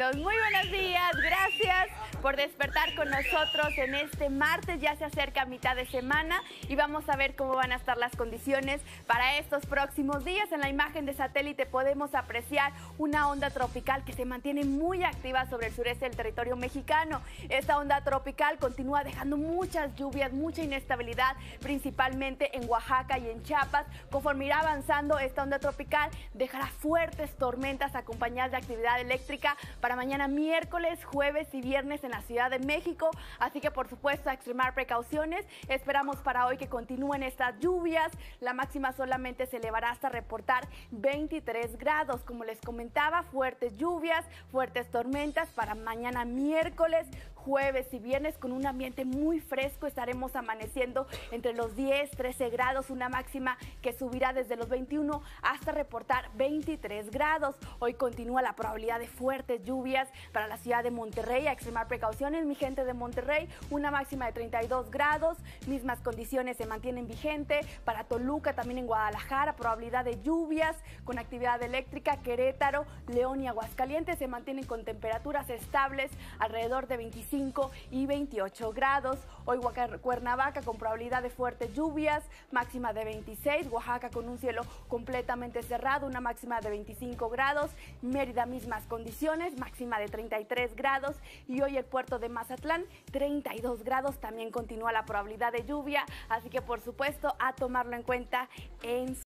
todos, muy buenos días, gracias por despertar con nosotros en este martes, ya se acerca mitad de semana y vamos a ver cómo van a estar las condiciones para estos próximos días. En la imagen de satélite podemos apreciar una onda tropical que se mantiene muy activa sobre el sureste del territorio mexicano. Esta onda tropical continúa dejando muchas lluvias, mucha inestabilidad, principalmente en Oaxaca y en Chiapas. Conforme irá avanzando esta onda tropical, dejará fuertes tormentas acompañadas de actividad eléctrica para mañana miércoles, jueves y viernes en la Ciudad de México. Así que por supuesto a extremar precauciones. Esperamos para hoy que continúen estas lluvias. La máxima solamente se elevará hasta reportar 23 grados. Como les comentaba, fuertes lluvias, fuertes tormentas para mañana miércoles, jueves y viernes con un ambiente muy fresco. Estaremos amaneciendo entre los 10, 13 grados, una máxima que subirá desde los 21 hasta reportar 23 grados. Hoy continúa la probabilidad de fuertes lluvias para la ciudad de Monterrey. A extremar precauciones, mi gente de Monterrey, una máxima de 32 grados. Mismas condiciones se mantienen vigentes para Toluca, también en Guadalajara, probabilidad de lluvias con actividad eléctrica. Querétaro, León y Aguascalientes se mantienen con temperaturas estables alrededor de 25 y 28 grados. Hoy Cuernavaca con probabilidad de fuertes lluvias, máxima de 26. Oaxaca con un cielo completamente cerrado, una máxima de 25 grados. Mérida, mismas condiciones, máxima de 33 grados. Y hoy el puerto de Mazatlán, 32 grados. También continúa la probabilidad de lluvia, así que por supuesto a tomarlo en cuenta en